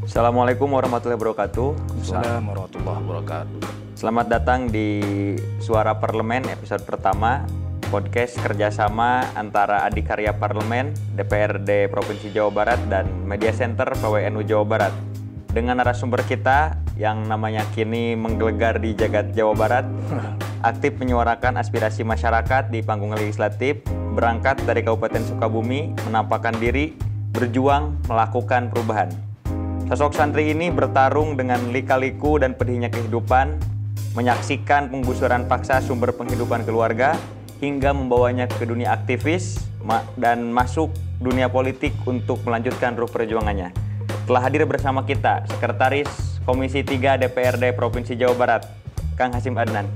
Assalamualaikum warahmatullahi wabarakatuh. Assalamualaikum warahmatullahi wabarakatuh. Selamat datang di Suara Parlemen episode pertama, podcast kerjasama antara Adikarya Parlemen, DPRD Provinsi Jawa Barat, dan Media Center PWNU Jawa Barat. Dengan narasumber kita yang namanya kini menggelegar di jagat Jawa Barat, aktif menyuarakan aspirasi masyarakat di panggung legislatif, berangkat dari Kabupaten Sukabumi, menampakkan diri, berjuang, melakukan perubahan. Sosok santri ini bertarung dengan lika-liku dan pedihnya kehidupan, menyaksikan penggusuran paksa sumber penghidupan keluarga, hingga membawanya ke dunia aktivis dan masuk dunia politik untuk melanjutkan ruh perjuangannya. Telah hadir bersama kita Sekretaris Komisi 3 DPRD Provinsi Jawa Barat, Kang Hasyim Adnan.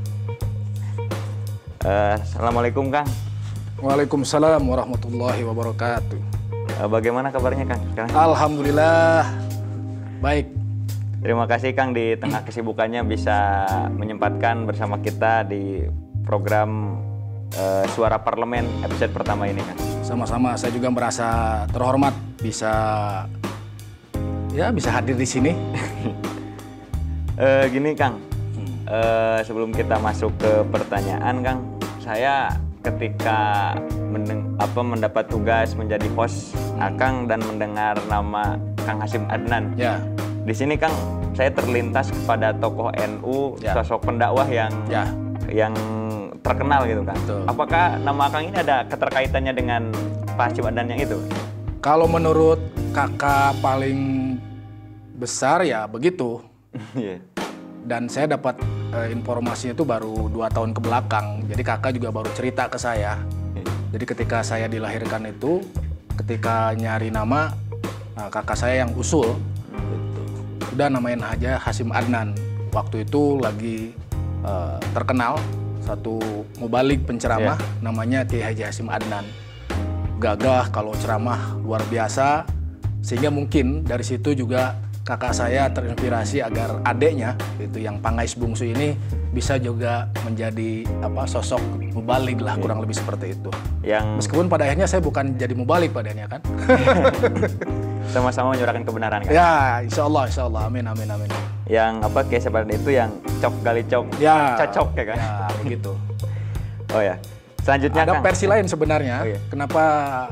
Assalamualaikum, Kang. Waalaikumsalam warahmatullahi wabarakatuh. Bagaimana kabarnya, Kang? Sekarang? Alhamdulillah, baik. Terima kasih, Kang, di tengah kesibukannya bisa menyempatkan bersama kita di program Suara Parlemen episode pertama ini, Kang. Sama-sama, saya juga merasa terhormat bisa hadir di sini. Gini, Kang, sebelum kita masuk ke pertanyaan, Kang, saya ketika mendapat tugas menjadi host Akang dan mendengar nama Kang Hasyim Adnan. Ya. Di sini, Kang, saya terlintas kepada tokoh NU, ya, sosok pendakwah yang terkenal gitu, Kang. Betul. Apakah nama Kang ini ada keterkaitannya dengan Pak Hasyim Adnan yang itu? Kalau menurut kakak paling besar ya begitu. Iya. Dan saya dapat informasinya itu baru 2 tahun ke belakang. Jadi kakak juga baru cerita ke saya. Jadi ketika saya dilahirkan itu, ketika nyari nama, kakak saya yang usul. Udah namain aja Hasyim Adnan. Waktu itu lagi terkenal satu mubalik penceramah, namanya Kiai Haji Hasyim Adnan. Gagah kalau ceramah luar biasa, sehingga mungkin dari situ juga kakak saya terinspirasi agar adeknya itu yang Pangais Bungsu ini bisa juga menjadi sosok mubalik lah, kurang lebih seperti itu. Meskipun pada akhirnya saya bukan jadi mubalik padanya kan. Sama-sama menyuarakan kebenaran, kan? Ya, insya Allah, amin. Yang Kiai Hasyim itu yang cok gali cok, cocok ya, kan? Ya, begitu. Oh ya, selanjutnya ada Kang, versi lain sebenarnya. Oh, iya. Kenapa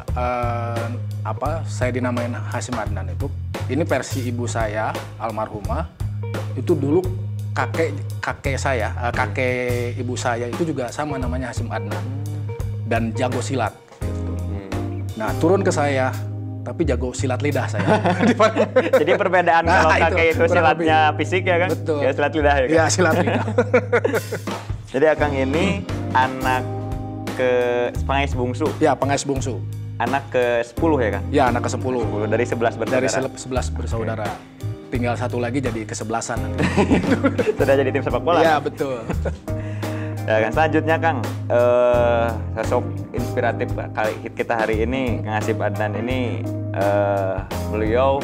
saya dinamain Hasyim Adnan itu? Ini versi ibu saya, almarhumah. Itu dulu kakek ibu saya itu juga sama namanya Hasyim Adnan dan jago silat. Gitu. Nah, turun ke saya. Tapi jago silat lidah saya. Jadi perbedaan kalau kakek itu silatnya fisik ya, kan? Betul. Ya silat lidah ya, kan? Ya, silat lidah. Jadi Akang ini anak ke Pangais Bungsu. Ya, Pangais Bungsu. Anak ke-10 ya, Kang? Ya, anak ke-10. Dari 11 bersaudara. Dari 11 bersaudara. Okay. Tinggal satu lagi jadi ke-11-an nanti. Sudah jadi tim sepak bola? Ya, betul. Ya, kan, selanjutnya, Kang, sosok inspiratif kali kita hari ini, Kang Hasyim Adnan ini, beliau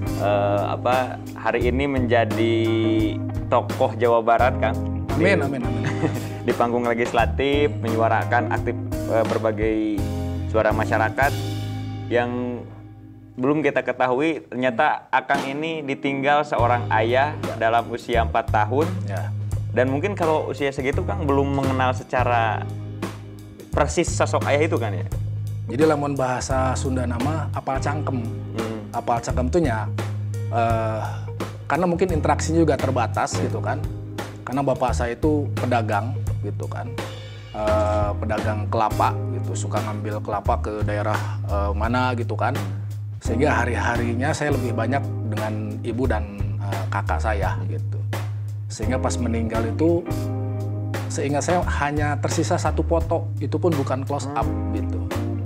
hari ini menjadi tokoh Jawa Barat, Kang. Amin. Di panggung legislatif, menyuarakan aktif berbagai suara masyarakat yang belum kita ketahui. Ternyata Akang ini ditinggal seorang ayah dalam usia 4 tahun. Ya. Dan mungkin kalau usia segitu, Kang, belum mengenal secara persis sosok ayah itu, kan, ya? Jadi lamun bahasa Sunda nama apal cangkem. Apal cangkem itu karena mungkin interaksinya juga terbatas gitu kan. Karena bapak saya itu pedagang gitu kan. Pedagang kelapa gitu, suka ngambil kelapa ke daerah mana gitu kan. Sehingga hari-harinya saya lebih banyak dengan ibu dan kakak saya gitu. Sehingga pas meninggal itu, seingat saya hanya tersisa satu foto, itu pun bukan close up gitu.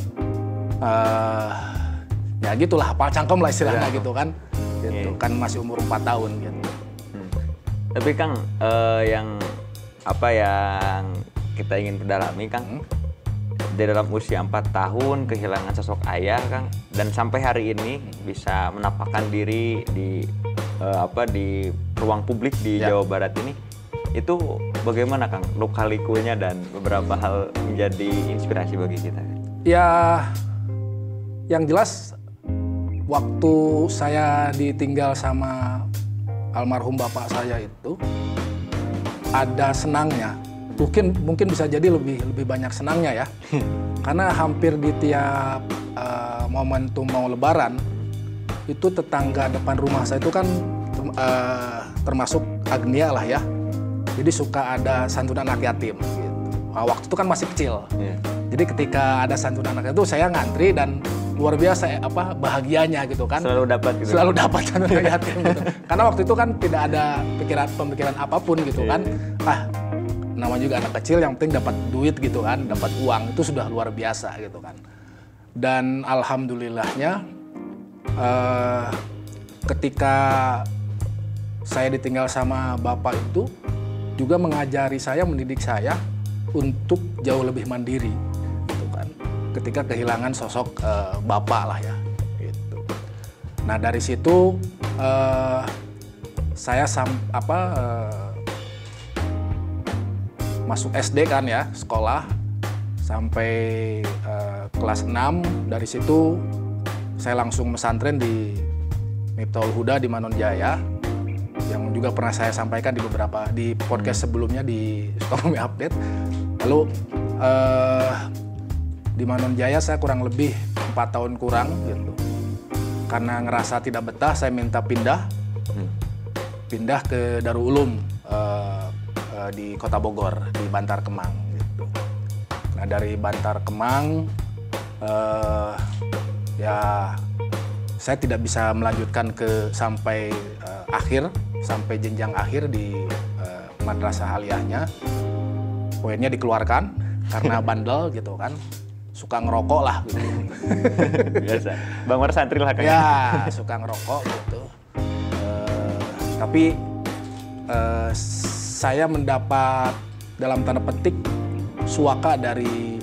Ya gitulah, hafal cangkem lah istilahnya gitu kan. Gitu. Kan masih umur 4 tahun gitu. Tapi, Kang, yang kita ingin perdalami, Kang, di dalam usia 4 tahun kehilangan sosok ayah, Kang, dan sampai hari ini bisa menampakkan diri di ruang publik di Jawa Barat ini, itu bagaimana, Kang, lika-likunya dan beberapa hal menjadi inspirasi bagi kita? Ya, yang jelas waktu saya ditinggal sama almarhum bapak saya itu ada senangnya. Mungkin bisa jadi lebih banyak senangnya ya. Karena hampir di tiap momentum mau lebaran itu tetangga depan rumah saya itu kan termasuk Agnia lah ya. Jadi suka ada santunan anak yatim gitu. Nah, waktu itu kan masih kecil. Jadi ketika ada santunan anak yatim itu saya ngantri dan luar biasa bahagianya gitu kan. Selalu dapat gitu. Selalu dapat santunan yatim gitu. Karena waktu itu kan tidak ada pemikiran apapun gitu kan. Namanya juga anak kecil yang penting dapat duit gitu kan, dapat uang itu sudah luar biasa gitu kan. Dan alhamdulillahnya ketika saya ditinggal sama bapak itu juga mengajari saya, mendidik saya untuk jauh lebih mandiri gitu kan. Ketika kehilangan sosok bapak lah ya gitu. Nah dari situ saya masuk SD kan ya, sekolah sampai kelas 6. Dari situ saya langsung pesantren di Miftahul Huda di Manonjaya, yang juga pernah saya sampaikan di podcast sebelumnya di Sukabumi Update. Lalu di Manonjaya saya kurang lebih 4 tahun kurang gitu. Karena ngerasa tidak betah, saya minta pindah ke Darul Ulum di Kota Bogor, di Bantar Kemang gitu. Nah dari Bantar Kemang ya saya tidak bisa melanjutkan sampai jenjang akhir di madrasah aliyahnya. Poinnya dikeluarkan karena bandel gitu kan, suka ngerokok lah gitu. Biasa, Bang Mar santri lah kayaknya. Ya suka ngerokok gitu. Tapi saya mendapat dalam tanda petik suaka dari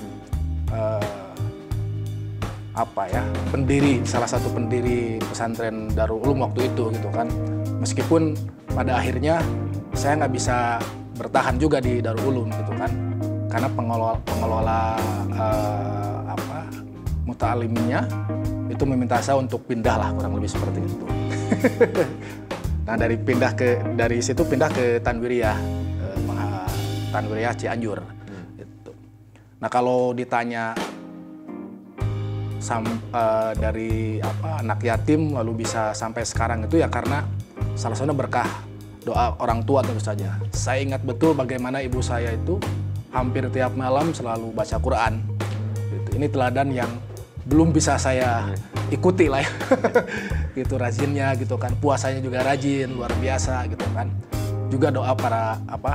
salah satu pendiri pesantren Darul Ulum waktu itu gitu kan. Meskipun pada akhirnya saya nggak bisa bertahan juga di Darul Ulum gitu kan, karena pengelola muta'alimnya itu meminta saya untuk pindah lah, kurang lebih seperti itu. Nah dari situ pindah ke Tanwiriyah, Tanwiriyah Cianjur. Gitu. Nah kalau ditanya dari anak yatim lalu bisa sampai sekarang itu ya karena salah satunya berkah doa orang tua tentu saja. Saya ingat betul bagaimana ibu saya itu hampir tiap malam selalu baca Quran. Gitu. Ini teladan yang belum bisa saya ikuti lah ya. Gitu rajinnya gitu kan, puasanya juga rajin luar biasa gitu kan. Juga doa para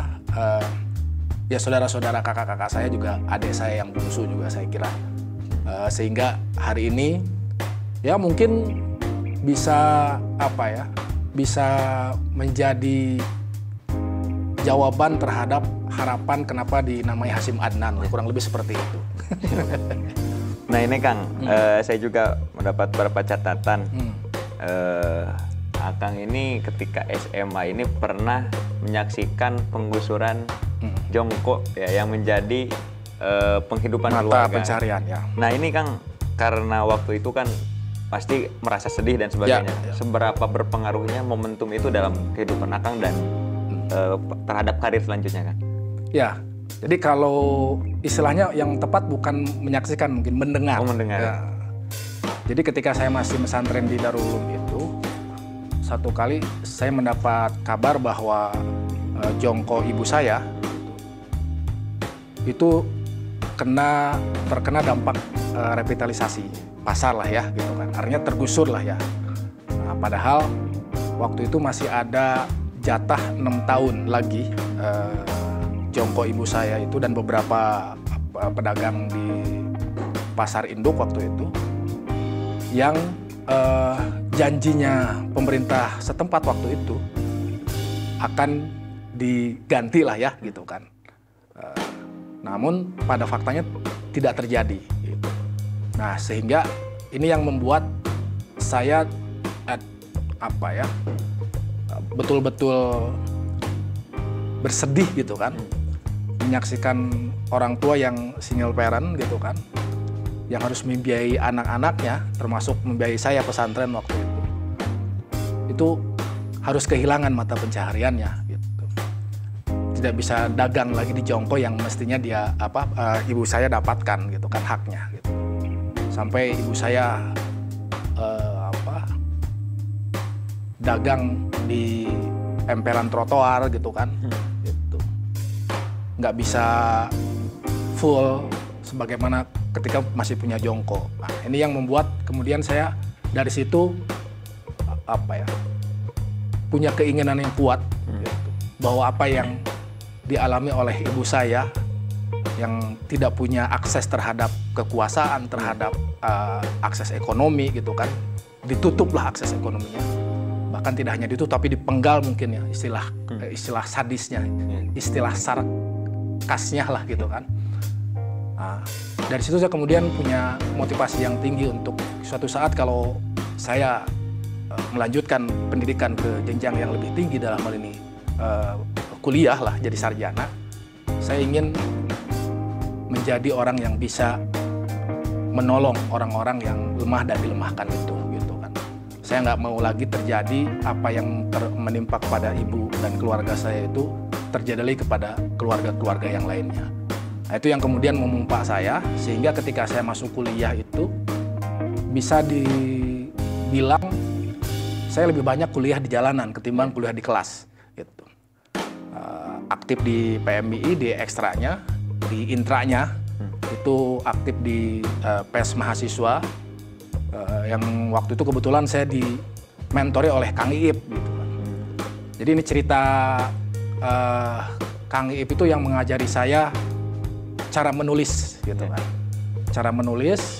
ya saudara-saudara kakak-kakak saya juga, adik saya yang bungsu juga saya kira. Sehingga hari ini ya mungkin bisa bisa menjadi jawaban terhadap harapan kenapa dinamai Hasyim Adnan, kurang lebih seperti itu. Nah ini Kang, saya juga mendapat beberapa catatan. Akang ini ketika SMA ini pernah menyaksikan penggusuran jongkok ya, yang menjadi penghidupan keluarga. Mata pencarian ya. Nah ini Kang, karena waktu itu kan pasti merasa sedih dan sebagainya. Ya. Seberapa berpengaruhnya momentum itu dalam kehidupan Akang dan terhadap karir selanjutnya Kang? Ya. Jadi kalau istilahnya yang tepat bukan menyaksikan, mungkin mendengar. Oh, mendengar. Ya. Jadi ketika saya masih pesantren di Darul Ulum itu, satu kali saya mendapat kabar bahwa jongkok ibu saya itu terkena dampak revitalisasi pasar lah ya, gitu kan. Artinya tergusur lah ya. Nah, padahal waktu itu masih ada jatah 6 tahun lagi jongkok ibu saya itu dan beberapa pedagang di pasar induk waktu itu yang janjinya pemerintah setempat waktu itu akan diganti lah ya gitu kan. Namun pada faktanya tidak terjadi. Gitu. Nah sehingga ini yang membuat saya betul-betul bersedih gitu kan. Menyaksikan orang tua yang single parent gitu kan, yang harus membiayai anak-anaknya, termasuk membiayai saya pesantren waktu itu harus kehilangan mata pencahariannya gitu. Tidak bisa dagang lagi di Jongko yang mestinya dia ibu saya dapatkan gitu kan haknya gitu. Sampai ibu saya dagang di emperan trotoar gitu kan, gitu. Nggak bisa full sebagaimana ketika masih punya Jongko. Nah, ini yang membuat kemudian saya dari situ punya keinginan yang kuat gitu, bahwa apa yang dialami oleh ibu saya yang tidak punya akses terhadap kekuasaan, terhadap akses ekonomi gitu kan, ditutuplah akses ekonominya. Bahkan tidak hanya ditutup tapi dipenggal mungkin ya, istilah sadisnya, istilah sarkasnya lah gitu kan. Nah, dari situ saya kemudian punya motivasi yang tinggi untuk suatu saat kalau saya melanjutkan pendidikan ke jenjang yang lebih tinggi, dalam hal ini kuliah lah, jadi sarjana. Saya ingin menjadi orang yang bisa menolong orang-orang yang lemah dan dilemahkan itu gitu kan. Saya nggak mau lagi terjadi apa yang menimpa kepada ibu dan keluarga saya itu terjadi lagi kepada keluarga-keluarga yang lainnya. Nah, itu yang kemudian memompa saya, sehingga ketika saya masuk kuliah itu bisa dibilang saya lebih banyak kuliah di jalanan ketimbang kuliah di kelas gitu. Aktif di PMII, di ekstranya, di intranya, itu aktif di PES mahasiswa, yang waktu itu kebetulan saya dimentori oleh Kang Iip gitu kan. Jadi ini cerita Kang Iip itu yang mengajari saya cara menulis gitu kan. Cara menulis,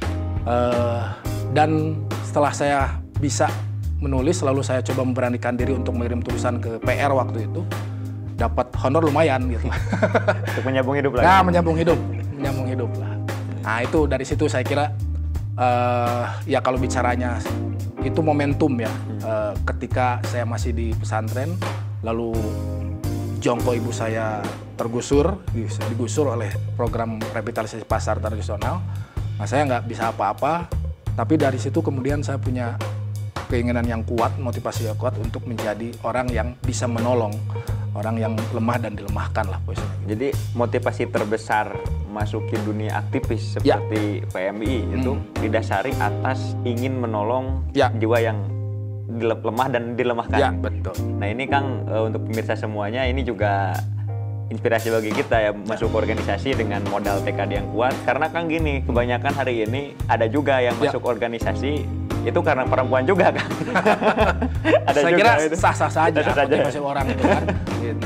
dan setelah saya bisa menulis, lalu saya coba memberanikan diri untuk mengirim tulisan ke PR waktu itu, dapat honor lumayan gitu. Untuk menyambung hidup lagi. Nah, menyambung hidup lah. Nah, itu dari situ saya kira ya kalau bicaranya itu momentum ya. Ketika saya masih di pesantren, lalu Jongko ibu saya digusur oleh program revitalisasi pasar tradisional. Nah, saya nggak bisa apa-apa, tapi dari situ kemudian saya punya keinginan yang kuat, motivasi yang kuat untuk menjadi orang yang bisa menolong orang yang lemah dan dilemahkan lah posisinya. Jadi motivasi terbesar masuki dunia aktivis seperti PMI itu didasari atas ingin menolong jiwa yang lemah dan dilemahkan. Ya, betul. Nah ini Kang, untuk pemirsa semuanya ini juga inspirasi bagi kita ya, masuk organisasi dengan modal tekad yang kuat. Karena Kang gini, kebanyakan hari ini ada juga yang masuk organisasi itu karena perempuan juga kan. Ada saya kira sah-sah saja masuk orang itu kan. Gitu.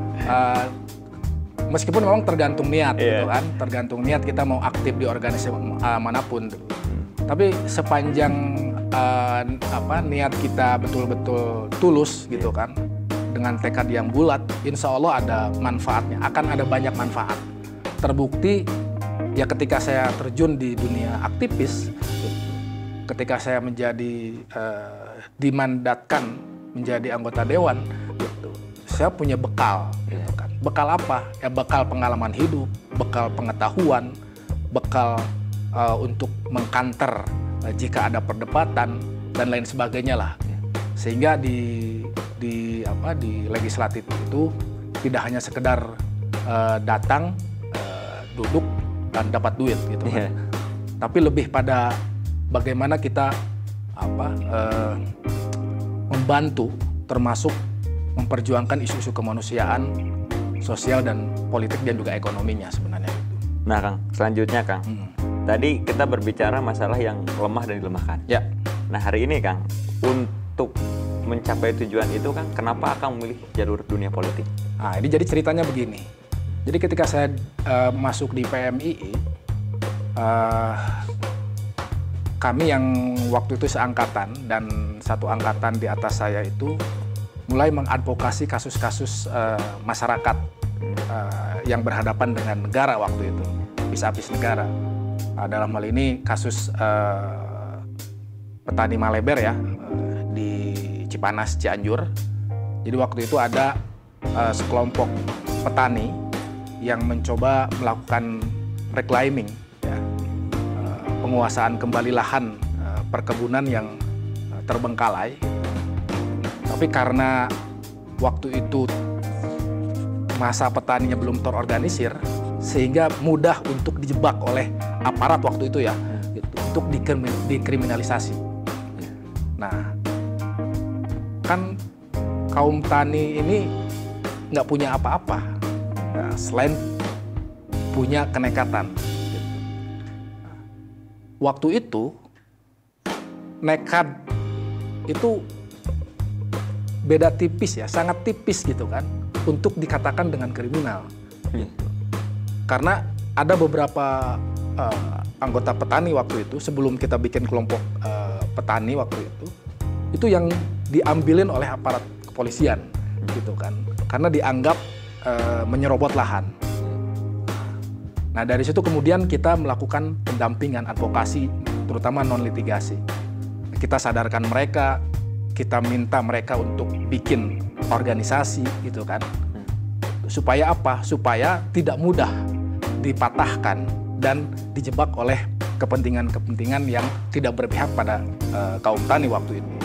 Meskipun memang tergantung niat gitu kan, tergantung niat kita mau aktif di organisasi manapun. Tapi sepanjang niat kita betul-betul tulus gitu kan, dengan tekad yang bulat, insya Allah ada manfaatnya, akan ada banyak manfaat. Terbukti ya ketika saya terjun di dunia aktivis, ketika saya menjadi dimandatkan menjadi anggota dewan, gitu, saya punya bekal, gitu kan. Bekal apa? Ya bekal pengalaman hidup, bekal pengetahuan, bekal untuk mengkanter jika ada perdebatan dan lain sebagainya lah. Sehingga di legislatif itu tidak hanya sekedar datang, duduk dan dapat duit gitu kan. Tapi lebih pada bagaimana kita membantu, termasuk memperjuangkan isu-isu kemanusiaan, sosial dan politik dan juga ekonominya sebenarnya. Nah Kang, selanjutnya Kang, tadi kita berbicara masalah yang lemah dan dilemahkan. Ya. Nah hari ini Kang, untuk mencapai tujuan itu Kang, kenapa Kang memilih jalur dunia politik? Nah ini jadi ceritanya begini. Jadi ketika saya masuk di PMII, kami yang waktu itu seangkatan dan satu angkatan di atas saya itu mulai mengadvokasi kasus-kasus masyarakat yang berhadapan dengan negara waktu itu, habis-habis negara. Dalam hal ini kasus petani Maleber ya, di Cipanas, Cianjur. Jadi waktu itu ada sekelompok petani yang mencoba melakukan reclaiming ya, penguasaan kembali lahan perkebunan yang terbengkalai. Tapi karena waktu itu masa petaninya belum terorganisir, sehingga mudah untuk dijebak oleh aparat waktu itu ya, untuk dikriminalisasi. Nah, kan kaum tani ini nggak punya apa-apa, nah, selain punya kenekatan. Waktu itu nekat itu beda tipis ya, sangat tipis gitu kan, untuk dikatakan dengan kriminal. Karena ada beberapa anggota petani waktu itu, sebelum kita bikin kelompok petani waktu itu yang diambilin oleh aparat kepolisian gitu kan, karena dianggap menyerobot lahan. Nah, dari situ kemudian kita melakukan pendampingan, advokasi, terutama non litigasi. Kita sadarkan mereka, kita minta mereka untuk bikin organisasi gitu kan. Supaya apa? Supaya tidak mudah dipatahkan dan dijebak oleh kepentingan-kepentingan yang tidak berpihak pada kaum tani waktu itu.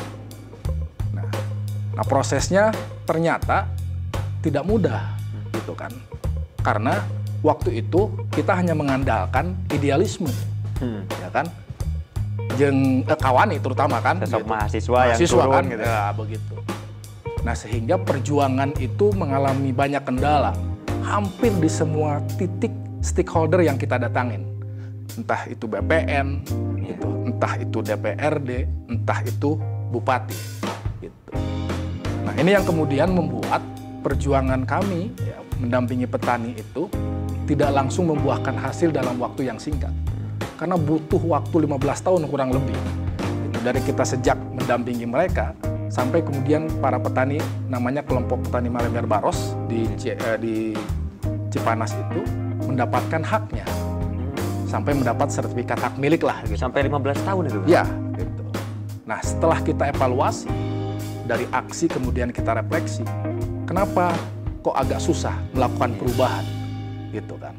Nah, prosesnya ternyata tidak mudah gitu kan. Karena waktu itu kita hanya mengandalkan idealisme, ya kan? Kawani terutama kan, sosok gitu. mahasiswa yang turun kan, gitu. Ya, begitu. Nah, sehingga perjuangan itu mengalami banyak kendala, hampir di semua titik stakeholder yang kita datangin, entah itu BPN, gitu, entah itu DPRD, entah itu bupati, gitu. Nah, ini yang kemudian membuat perjuangan kami ya, mendampingi petani itu tidak langsung membuahkan hasil dalam waktu yang singkat. Karena butuh waktu 15 tahun kurang lebih. Dari kita sejak mendampingi mereka, sampai kemudian para petani, namanya kelompok petani Malember Baros di Cipanas itu, mendapatkan haknya. Sampai mendapat sertifikat hak milik lah. Gitu. Sampai 15 tahun itu? Ya, gitu. Nah, setelah kita evaluasi, dari aksi kemudian kita refleksi, kenapa kok agak susah melakukan perubahan, gitu kan.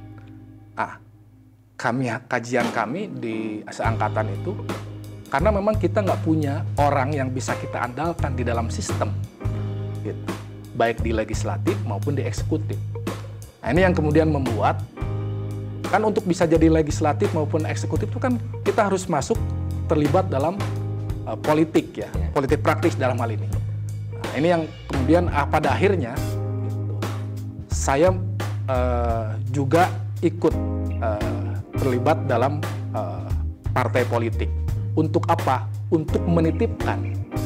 Kajian kami di seangkatan itu, karena memang kita nggak punya orang yang bisa kita andalkan di dalam sistem, gitu. Baik di legislatif maupun di eksekutif. Nah, ini yang kemudian membuat, kan untuk bisa jadi legislatif maupun eksekutif itu kan kita harus masuk terlibat dalam politik ya, politik praktis dalam hal ini. Nah, ini yang kemudian pada akhirnya saya juga ikut terlibat dalam partai politik. Untuk apa? Untuk menitipkan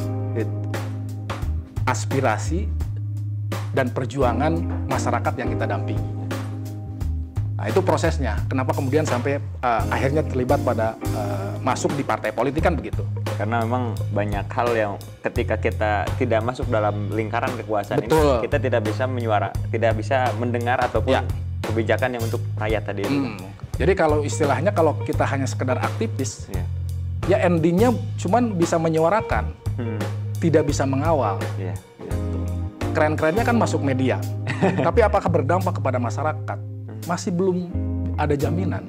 aspirasi dan perjuangan masyarakat yang kita dampingi. Nah, itu prosesnya. Kenapa kemudian sampai akhirnya terlibat pada masuk di partai politik kan begitu. Karena memang banyak hal yang ketika kita tidak masuk dalam lingkaran kekuasaan ini, kita tidak bisa mendengar ataupun kebijakan yang untuk rakyat tadi. Jadi kalau istilahnya kalau kita hanya sekedar aktivis, ya endingnya cuman bisa menyuarakan, tidak bisa mengawal. Keren-kerennya kan masuk media, tapi apakah berdampak kepada masyarakat? Masih belum ada jaminan.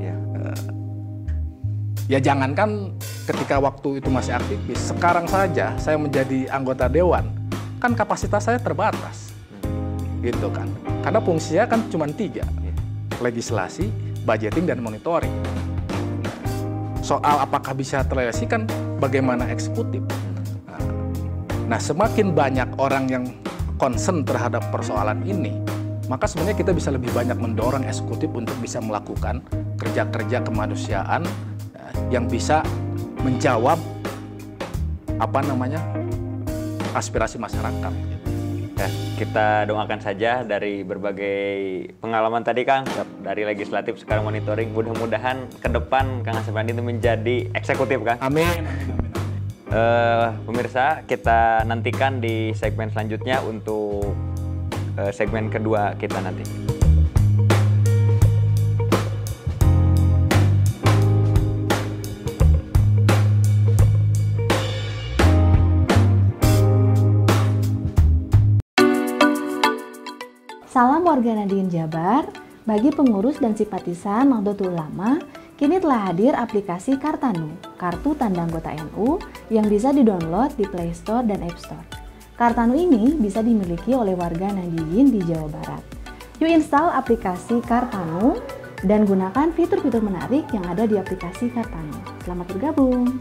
Ya jangankan ketika waktu itu masih aktivis, sekarang saja saya menjadi anggota dewan, kan kapasitas saya terbatas, gitu kan? Karena fungsinya kan cuma 3, legislasi, budgeting, dan monitoring. Soal apakah bisa terrealisasi kan bagaimana eksekutif. Nah, semakin banyak orang yang concern terhadap persoalan ini, maka sebenarnya kita bisa lebih banyak mendorong eksekutif untuk bisa melakukan kerja-kerja kemanusiaan yang bisa menjawab aspirasi masyarakat. Ya, kita doakan saja dari berbagai pengalaman tadi Kang, dari legislatif sekarang monitoring, mudah-mudahan ke depan Kang Asep Andi itu menjadi eksekutif Kang. Amin. Pemirsa, kita nantikan di segmen selanjutnya untuk segmen kedua kita nanti. Salam warga Nahdien Jabar, bagi pengurus dan simpatisan Nahdlatul Ulama Kini telah hadir aplikasi Kartanu, kartu tanda anggota NU yang bisa didownload di Play Store dan App Store. Kartanu ini bisa dimiliki oleh warga Nahdiyin di Jawa Barat. Yuk install aplikasi Kartanu dan gunakan fitur-fitur menarik yang ada di aplikasi Kartanu. Selamat bergabung!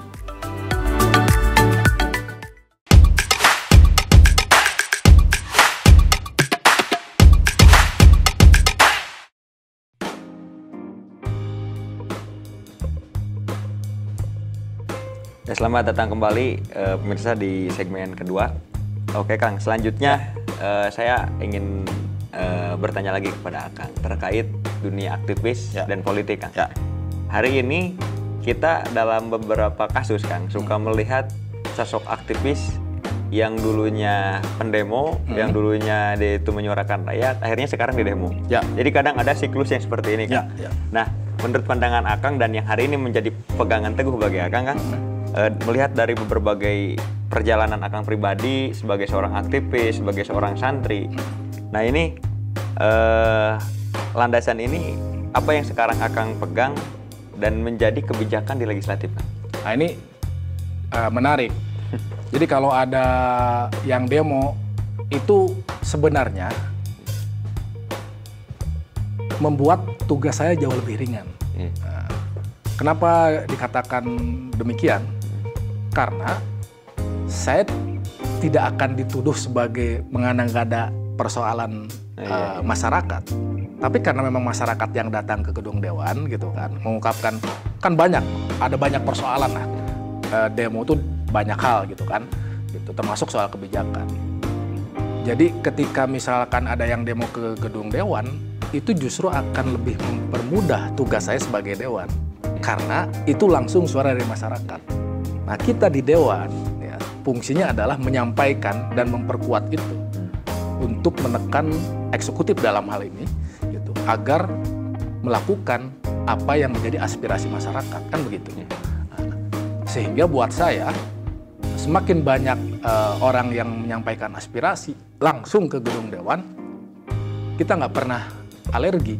Ya, selamat datang kembali pemirsa di segmen kedua. Oke Kang, selanjutnya saya ingin bertanya lagi kepada Akang terkait dunia aktivis dan politik, Kang. Hari ini kita dalam beberapa kasus, Kang, suka melihat sosok aktivis yang dulunya pendemo, yang dulunya dia itu menyuarakan rakyat, akhirnya sekarang di demo. Jadi kadang ada siklus yang seperti ini, Kang. Nah, menurut pandangan Akang dan yang hari ini menjadi pegangan teguh bagi Akang, Kang, melihat dari berbagai perjalanan Akang pribadi sebagai seorang aktivis, sebagai seorang santri. Nah ini landasan ini apa yang sekarang Akang pegang dan menjadi kebijakan di legislatif? Nah ini menarik. Jadi kalau ada yang demo itu sebenarnya membuat tugas saya jauh lebih ringan. Nah, kenapa dikatakan demikian? Karena saya tidak akan dituduh sebagai mengada-ngada persoalan masyarakat. Tapi karena memang masyarakat yang datang ke gedung dewan gitu kan, mengungkapkan, kan ada banyak persoalan lah. Demo itu banyak hal gitu kan, gitu, termasuk soal kebijakan. Jadi ketika misalkan ada yang demo ke gedung dewan, itu justru akan lebih mempermudah tugas saya sebagai dewan. Karena itu langsung suara dari masyarakat. Nah kita di dewan, ya, fungsinya adalah menyampaikan dan memperkuat itu untuk menekan eksekutif dalam hal ini, gitu, agar melakukan apa yang menjadi aspirasi masyarakat, kan begitu. Nah, sehingga buat saya semakin banyak orang yang menyampaikan aspirasi langsung ke gedung dewan, kita nggak pernah alergi.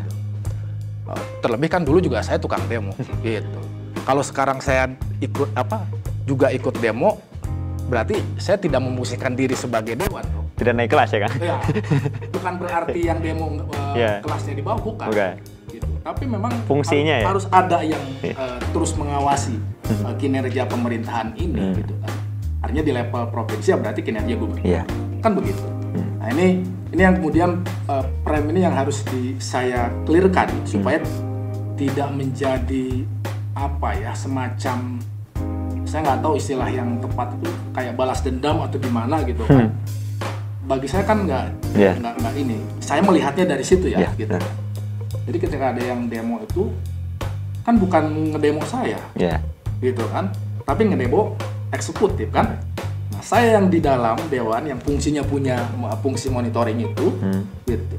Terlebih kan dulu juga saya tukang demo, gitu. Kalau sekarang saya juga ikut demo, berarti saya tidak memposisikan diri sebagai dewan. Tidak naik kelas ya, Kang? Ya, bukan berarti yang demo kelasnya di bawah, bukan. Gitu. Tapi memang fungsinya harus ada yang terus mengawasi kinerja pemerintahan ini, gitu kan. Artinya di level provinsi ya berarti kinerja gubernur, kan begitu. Nah ini yang kemudian frame ini yang harus saya clearkan supaya tidak menjadi semacam, saya nggak tahu istilah yang tepat itu kayak balas dendam atau gimana gitu kan. Bagi saya kan nggak ini. Saya melihatnya dari situ ya, gitu. Jadi ketika ada yang demo itu kan bukan ngedemo saya, gitu kan, tapi ngedemo eksekutif kan. Nah saya yang di dalam dewan yang fungsinya punya fungsi monitoring itu, gitu,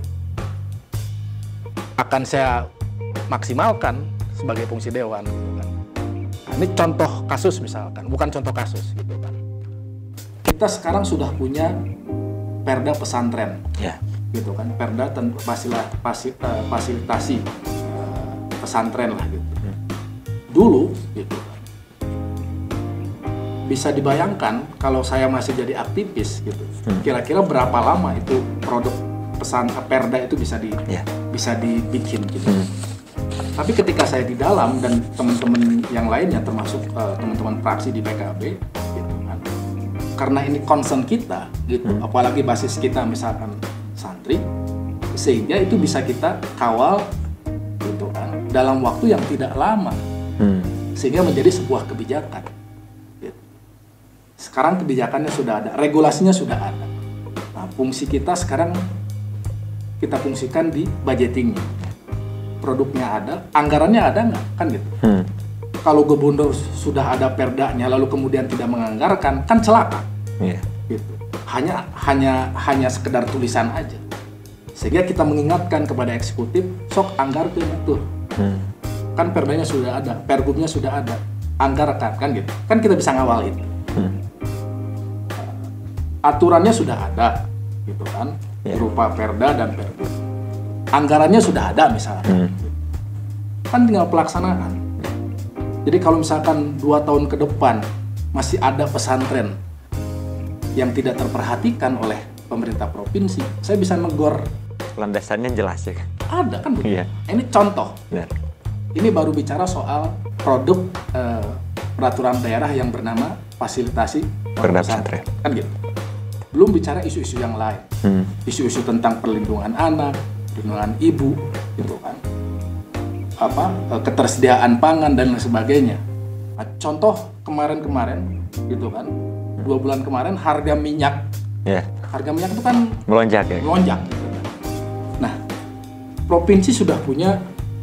akan saya maksimalkan sebagai fungsi dewan, gitu kan. Nah, ini contoh kasus misalkan, bukan contoh kasus, gitu kan. Kita sekarang sudah punya perda pesantren, gitu kan, perda fasilitasi pesantren lah, gitu. Dulu, gitu kan, bisa dibayangkan kalau saya masih jadi aktivis, gitu, kira-kira berapa lama itu produk perda itu bisa dibikin, gitu. Tapi ketika saya di dalam dan teman-teman yang lainnya termasuk teman-teman fraksi di PKB, gitu kan, karena ini concern kita, gitu, apalagi basis kita misalkan santri, sehingga itu bisa kita kawal, gitu kan, dalam waktu yang tidak lama, sehingga menjadi sebuah kebijakan. Gitu. Sekarang kebijakannya sudah ada, regulasinya sudah ada. Nah, fungsi kita sekarang kita fungsikan di budgetingnya. Produknya ada, anggarannya ada nggak, kan gitu. Kalau gubernur sudah ada perdanya lalu kemudian tidak menganggarkan, kan celaka. Gitu. Hanya sekedar tulisan aja. Sehingga kita mengingatkan kepada eksekutif, sok anggarkan itu. Kan perdanya sudah ada, pergubnya sudah ada, anggarkan, kan gitu. Kan kita bisa ngawal itu. Aturannya sudah ada, gitu kan, berupa perda dan pergub. Anggarannya sudah ada misalnya. Kan kan tinggal pelaksanaan. Jadi kalau misalkan 2 tahun ke depan masih ada pesantren yang tidak terperhatikan oleh pemerintah provinsi, saya bisa negor. Landasannya jelas ya kan? Ada kan begitu. Iya. Ini contoh. Benar. Ini baru bicara soal produk peraturan daerah yang bernama fasilitasi Perda pesantren. pesantren. Kan gitu. Belum bicara isu-isu yang lain. Isu-isu tentang perlindungan anak, perlindungan ibu, gitu kan. Ketersediaan pangan dan lain sebagainya. Nah, contoh kemarin-kemarin gitu kan, 2 bulan kemarin harga minyak itu kan Melonjak ya. melonjak gitu kan. Nah, provinsi sudah punya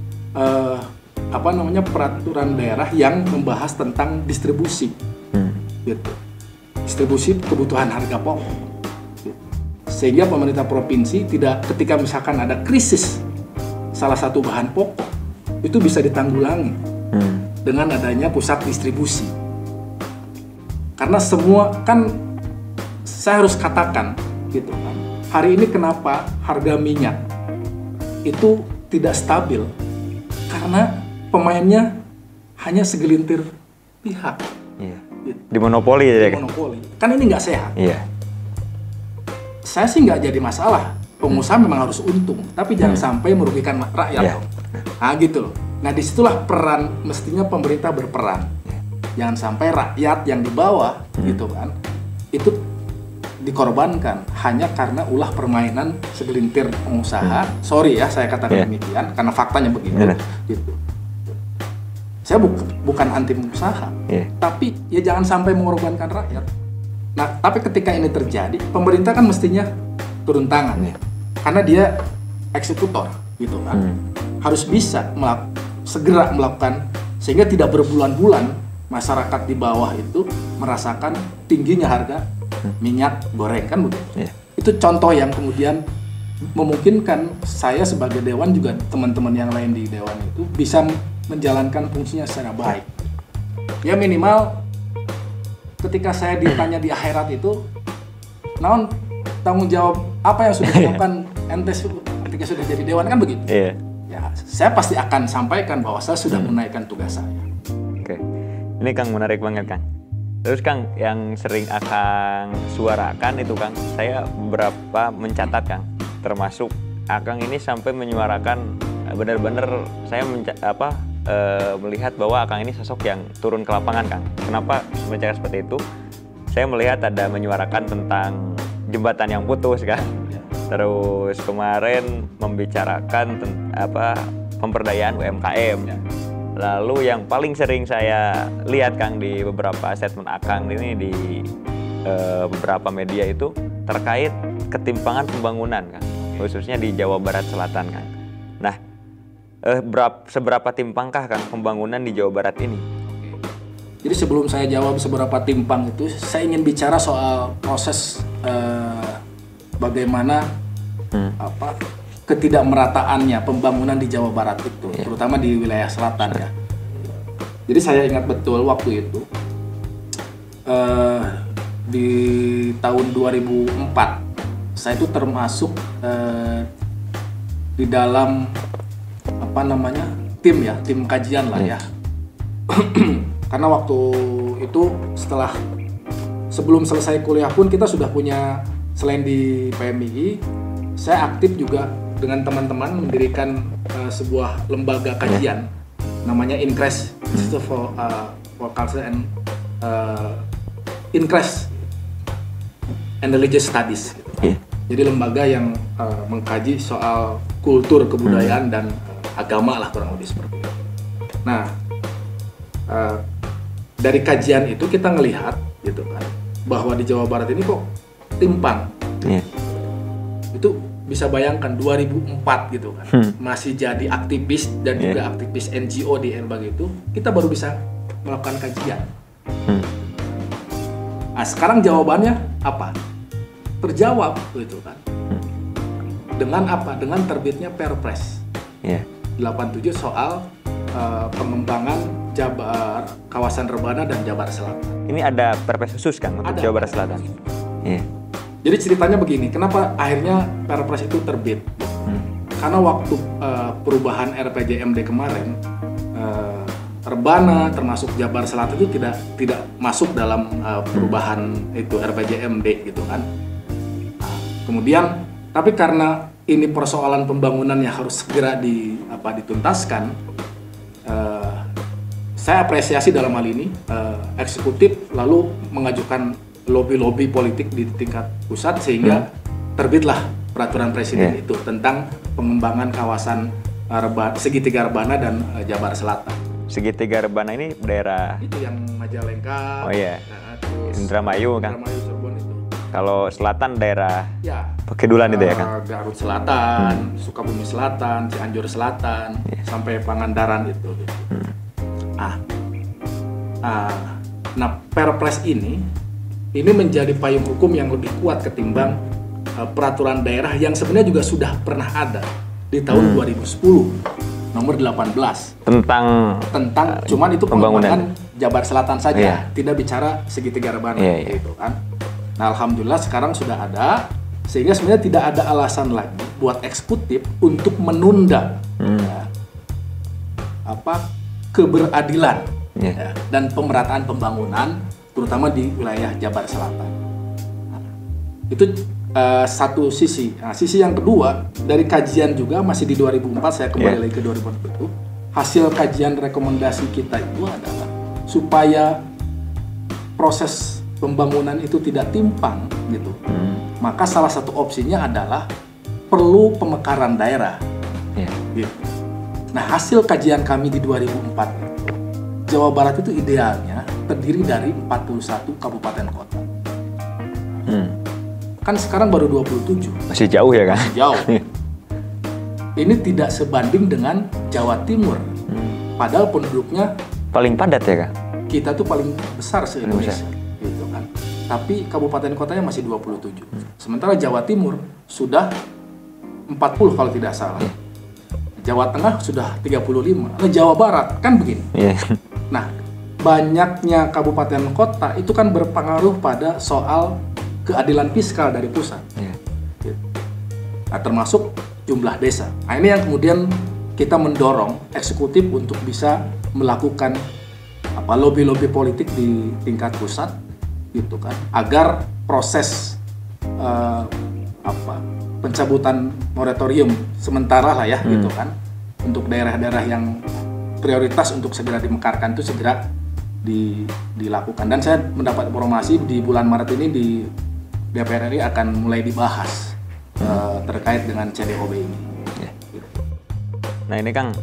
peraturan daerah yang membahas tentang distribusi gitu. Distribusi kebutuhan harga pokok gitu. Sehingga pemerintah provinsi tidak, ketika misalkan ada krisis salah satu bahan pokok, itu bisa ditanggulangi dengan adanya pusat distribusi. Karena semua kan, saya harus katakan gitu kan, hari ini kenapa harga minyak itu tidak stabil, karena pemainnya hanya segelintir pihak. Iya. Gitu. Dimonopoli ya kan? Monopoli. Kan ini nggak sehat. Iya. Saya sih nggak jadi masalah. Pengusaha memang harus untung, tapi jangan sampai merugikan rakyat. Iya. Dong. Nah gitu loh. Nah disitulah peran, mestinya pemerintah berperan. Jangan sampai rakyat yang di bawah gitu kan, itu dikorbankan hanya karena ulah permainan segelintir pengusaha. Sorry ya saya katakan demikian, karena faktanya begitu. Gitu. Saya bukan anti pengusaha, tapi ya jangan sampai mengorbankan rakyat. Nah, tapi ketika ini terjadi, pemerintah kan mestinya turun tangan, karena dia eksekutor, gitu kan. Harus bisa segera melakukan, sehingga tidak berbulan-bulan masyarakat di bawah itu merasakan tingginya harga minyak goreng, kan begitu. Itu contoh yang kemudian memungkinkan saya sebagai dewan, juga teman-teman yang lain di dewan itu bisa menjalankan fungsinya secara baik. Ya minimal ketika saya ditanya di akhirat itu, naon tanggung jawab apa yang sudah dilakukan ente ketika sudah jadi dewan, kan begitu. Ya, saya pasti akan sampaikan bahwa saya sudah menaikkan tugas saya. Oke. Ini Kang menarik banget Kang. Terus Kang, yang sering Akang suarakan itu Kang, saya beberapa mencatat Kang, termasuk Akang ini sampai menyuarakan benar-benar saya melihat bahwa Akang ini sosok yang turun ke lapangan Kang. Kenapa bicara seperti itu? Saya melihat ada menyuarakan tentang jembatan yang putus Kang. Terus kemarin membicarakan pemberdayaan UMKM. Lalu yang paling sering saya lihat Kang di beberapa statement Akang ini di beberapa media itu terkait ketimpangan pembangunan Kang, khususnya di Jawa Barat Selatan Kang. Nah, seberapa timpangkah Kang pembangunan di Jawa Barat ini? Jadi sebelum saya jawab seberapa timpang itu, saya ingin bicara soal proses bagaimana ketidakmerataannya pembangunan di Jawa Barat itu, terutama di wilayah selatan ya. Jadi saya ingat betul waktu itu di tahun 2004 saya itu termasuk di dalam tim kajian lah ya. Karena waktu itu sebelum selesai kuliah pun kita sudah punya, selain di PMII, saya aktif juga dengan teman-teman mendirikan sebuah lembaga kajian namanya INCRES, Institute for Culture and INCRES and Religious Studies. Jadi lembaga yang mengkaji soal kultur, kebudayaan dan agama lah, kurang lebih seperti itu. Nah, dari kajian itu kita ngelihat gitu kan, bahwa di Jawa Barat ini kok timpang. Itu bisa bayangkan 2004 gitu kan, masih jadi aktivis dan juga aktivis NGO di lembaga itu, kita baru bisa melakukan kajian. Nah, sekarang jawabannya apa? Terjawab gitu kan. Dengan apa? Dengan terbitnya Perpres 87 soal pengembangan kawasan Rebana dan Jabar Selatan. Ini ada Perpres khusus kan untuk Jawa Barat Selatan? Jadi ceritanya begini, kenapa akhirnya Perpres itu terbit? Karena waktu perubahan RPJMD kemarin, Rebana termasuk Jabar Selatan itu tidak masuk dalam perubahan itu RPJMD gitu kan. Nah, kemudian tapi karena ini persoalan pembangunan yang harus segera dituntaskan, saya apresiasi dalam hal ini eksekutif lalu mengajukan lobby politik di tingkat pusat sehingga terbitlah peraturan presiden itu tentang pengembangan kawasan segitiga Rebana dan Jabar Selatan. Segitiga Rebana ini daerah itu yang Majalengka, terus Indramayu kan. Indramayu Cirebon itu. Kalau selatan daerah ya Pekedulan itu ya kan. Garut Selatan, Sukabumi Selatan, Cianjur Selatan, sampai Pangandaran itu. Nah, Perpres ini menjadi payung hukum yang lebih kuat ketimbang peraturan daerah yang sebenarnya juga sudah pernah ada di tahun 2010 nomor 18 tentang cuman itu pengembangan Jabar Selatan saja, Iya. tidak bicara segitiga Rebana Iya. gitu kan. Nah, alhamdulillah sekarang sudah ada sehingga sebenarnya tidak ada alasan lagi buat eksekutif untuk menunda keberadilan dan pemerataan pembangunan terutama di wilayah Jabar Selatan. Itu satu sisi. Nah, sisi yang kedua dari kajian juga masih di 2004, saya kembali lagi ke 2004 itu, hasil kajian rekomendasi kita itu adalah supaya proses pembangunan itu tidak timpang gitu. Maka salah satu opsinya adalah perlu pemekaran daerah. Gitu. Nah, hasil kajian kami di 2004 Jawa Barat itu idealnya terdiri dari 41 kabupaten kota. Kan sekarang baru 27. Masih jauh ya kan? Jauh. Ini tidak sebanding dengan Jawa Timur. Padahal penduduknya paling padat ya kan? Kita tuh paling besar se-Indonesia. Gitu kan. Tapi kabupaten kotanya masih 27. Sementara Jawa Timur sudah 40 kalau tidak salah. Jawa Tengah sudah 35. Nah, Jawa Barat kan begini. Nah, banyaknya kabupaten kota itu kan berpengaruh pada soal keadilan fiskal dari pusat. Nah, termasuk jumlah desa. Nah, ini yang kemudian kita mendorong eksekutif untuk bisa melakukan lobby politik di tingkat pusat gitu kan, agar proses pencabutan moratorium sementara lah ya gitu kan, untuk daerah-daerah yang prioritas untuk segera dimekarkan itu segera dilakukan. Dan saya mendapat informasi di bulan Maret ini di DPR RI akan mulai dibahas terkait dengan CDOB ini. Nah ini Kang,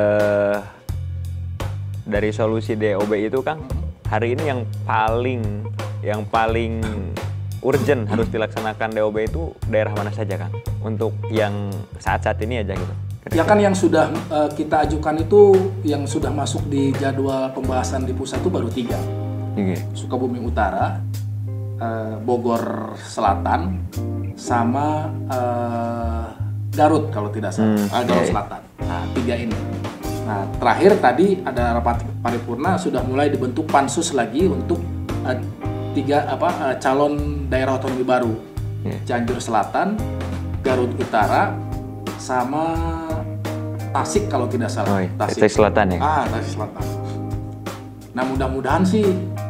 dari solusi DOB itu Kang, hari ini yang paling urgent harus dilaksanakan DOB itu daerah mana saja Kang? Untuk yang saat-saat ini aja gitu. Ya kan yang sudah kita ajukan itu yang sudah masuk di jadwal pembahasan di pusat itu baru 3. Sukabumi Utara, Bogor Selatan, sama Garut kalau tidak salah, Garut Selatan. Nah, 3 ini. Nah, terakhir tadi ada rapat paripurna sudah mulai dibentuk pansus lagi untuk 3 calon daerah otonomi baru. Cianjur Selatan, Garut Utara, sama Tasik kalau tidak salah. Tasik Selatan ya? Tasik Selatan. Nah, mudah-mudahan sih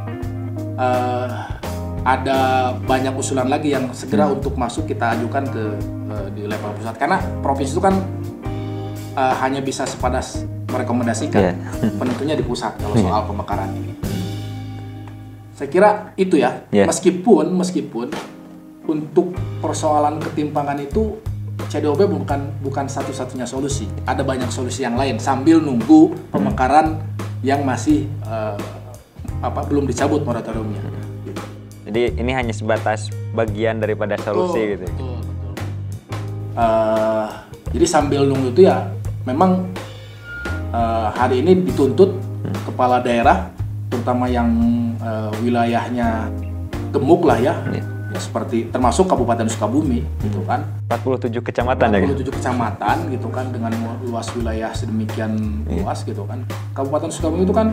ada banyak usulan lagi yang segera untuk masuk kita ajukan di level pusat, karena provinsi itu kan hanya bisa sepadas merekomendasikan, penentunya di pusat kalau soal pemekaran ini. Saya kira itu ya. Meskipun untuk persoalan ketimpangan itu CDOB bukan satu-satunya solusi. Ada banyak solusi yang lain sambil nunggu pemekaran yang masih belum dicabut moratoriumnya. Jadi ini hanya sebatas bagian daripada solusi gitu. Betul. Jadi sambil nunggu itu ya memang hari ini dituntut kepala daerah, terutama yang wilayahnya gemuk lah ya, seperti termasuk Kabupaten Sukabumi gitu kan. 47 kecamatan ya. 47 kecamatan gitu kan, dengan luas wilayah sedemikian luas gitu kan. Kabupaten Sukabumi itu kan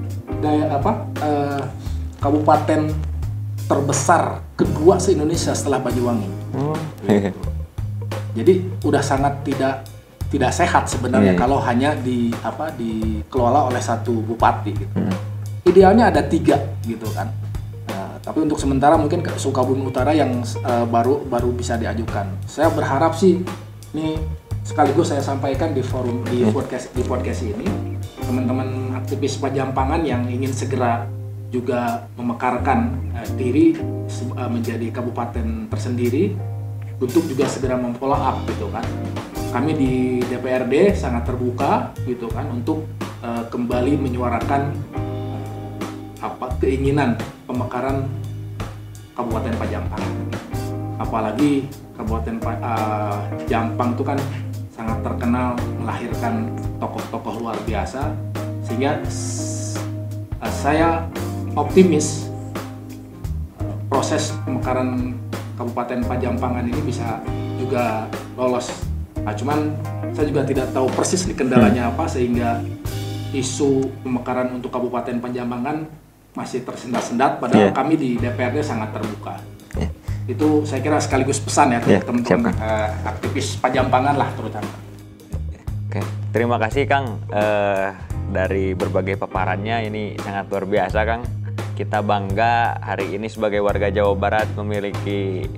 kabupaten terbesar kedua se-Indonesia setelah Banyuwangi. Gitu. Jadi udah sangat tidak tidak sehat sebenarnya kalau hanya dikelola oleh satu bupati gitu. Idealnya ada 3 gitu kan. Tapi untuk sementara mungkin Sukabumi Utara yang baru bisa diajukan. Saya berharap sih ini sekaligus saya sampaikan di forum di podcast ini, teman-teman aktivis Pajampangan yang ingin segera juga memekarkan diri menjadi kabupaten tersendiri untuk juga segera memfollow up gitu kan. Kami di DPRD sangat terbuka gitu kan untuk kembali menyuarakan keinginan pemekaran Kabupaten Pajampangan. Apalagi Kabupaten Jampang itu kan sangat terkenal melahirkan tokoh-tokoh luar biasa, sehingga saya optimis proses pemekaran Kabupaten Pajampangan ini bisa juga lolos. Nah, cuman saya juga tidak tahu persis di kendalanya apa, sehingga isu pemekaran untuk Kabupaten Pajampangan masih tersendat-sendat, padahal kami di DPRD sangat terbuka. Itu saya kira sekaligus pesan ya untuk teman-teman aktivis Pajampangan lah terutama. Oke, terima kasih Kang dari berbagai paparannya, ini sangat luar biasa Kang. Kita bangga hari ini sebagai warga Jawa Barat memiliki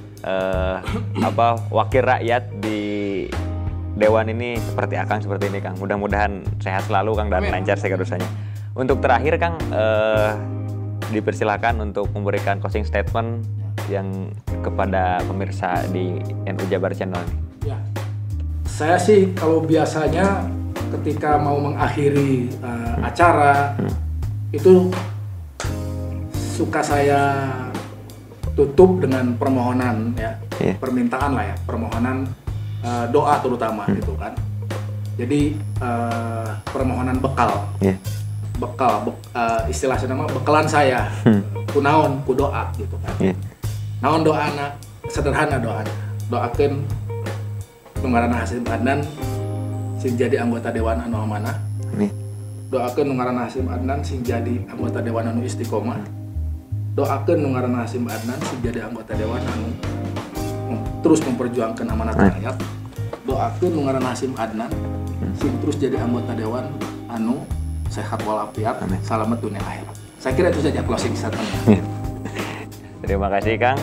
wakil rakyat di Dewan ini seperti Akang seperti ini Kang. Mudah-mudahan sehat selalu Kang dan lancar segala urusannya. Untuk terakhir Kang, dipersilakan untuk memberikan closing statement yang kepada pemirsa di NU Jabar Channel. Ya, saya sih kalau biasanya ketika mau mengakhiri acara itu suka saya tutup dengan permohonan ya, permintaan lah ya, permohonan doa terutama gitu kan. Jadi permohonan bekal. Istilahnya nama bekalan saya, kunaon, ku doa gitu kan. Naon doa anak sederhana doakeun nungarana Hasim Adnan sing jadi anggota Dewan anu amanah. Doakeun nungarana Hasim Adnan sing jadi anggota Dewan anu istiqomah. Doakeun nungarana Hasim Adnan sing jadi anggota Dewan anu terus memperjuangkan amanat rakyat. Doakeun nungarana Hasim Adnan sing terus jadi anggota Dewan anu sehat walafiat, selamat dunia akhirat. Saya kira itu saja closing statement-nya. Terima kasih Kang.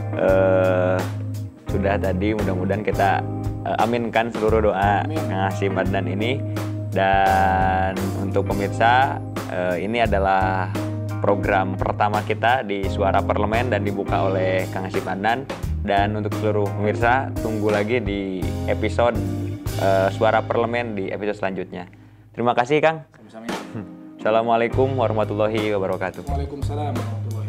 Sudah tadi mudah-mudahan kita aminkan seluruh doa Kang Hasim Adnan ini. Dan untuk pemirsa, ini adalah program pertama kita di Suara Parlemen dan dibuka oleh Kang Hasim Adnan. Dan untuk seluruh pemirsa, tunggu lagi di episode Suara Parlemen di episode selanjutnya. Terima kasih Kang. Sama-sama. Assalamualaikum warahmatullahi wabarakatuh. Waalaikumsalam warahmatullahi wabarakatuh.